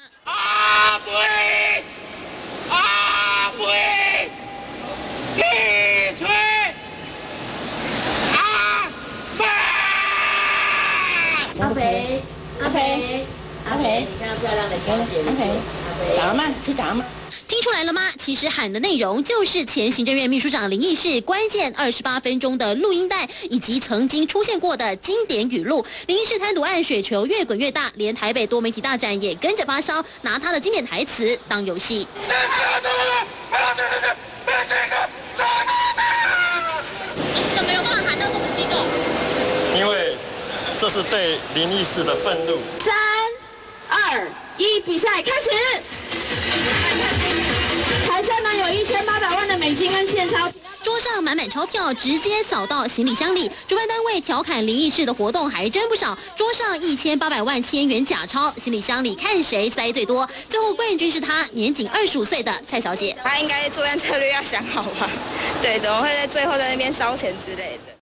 阿妹，阿妹，提出阿妹。 阿培，阿培，阿培，你看漂亮的小姐，阿培， 找了吗？去找了吗？ 听出来了吗？其实喊的内容就是前行政院秘书长林义士关键28分钟的录音带，以及曾经出现过的经典语录。林义士贪渎案水球越滚越大，连台北多媒体大展也跟着发烧，拿他的经典台词当游戏。怎么有办法喊到这么激动？ 因为这是对林义士的愤怒。 3、2、1，比赛开始。台上呢有1800万的美金跟现钞， 桌上满满钞票直接扫到行李箱里。主办单位调侃林义士的活动还真不少，桌上1800万千元假钞，行李箱里看谁塞最多。最后冠军是他，年仅25岁的蔡小姐。 他应该作战策略要想好吧？对，怎么会在最后在那边烧钱之类的？